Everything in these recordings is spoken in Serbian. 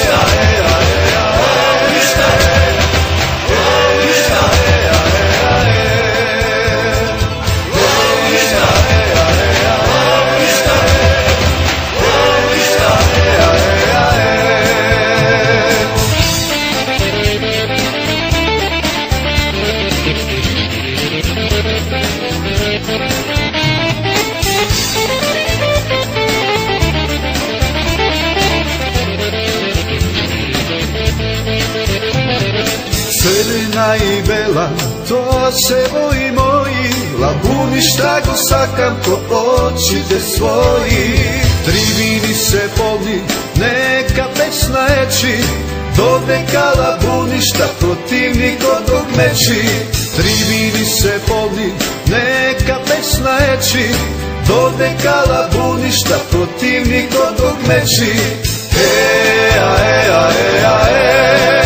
Crna i bela, to sevoji moji, labuništa go sakam ko očite svoji. Tri vini se polni, neka pesna eči, doveka labuništa protivnik od meči. Tri vini se polni, neka pesna eči, doveka labuništa protivnik od meči. Ea, ea, ea, ea.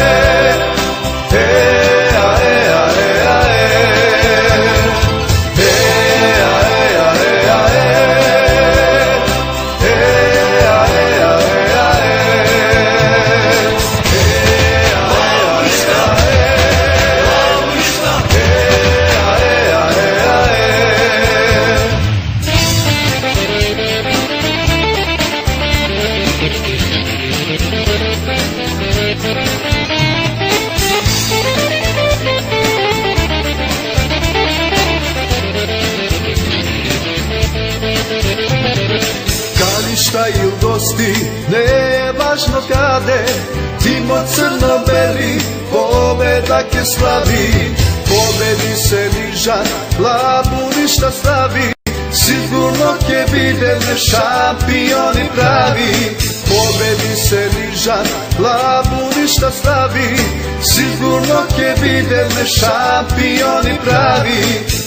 Kališta ili gosti, ne je važno kade, timo crno-beli, pobedak je slavi. Pobedi se niža, labuništa stavi, sigurno ke videne šampioni pravi. Pobedi se niža, labuništa stavi, sigurno ke videne šampioni pravi.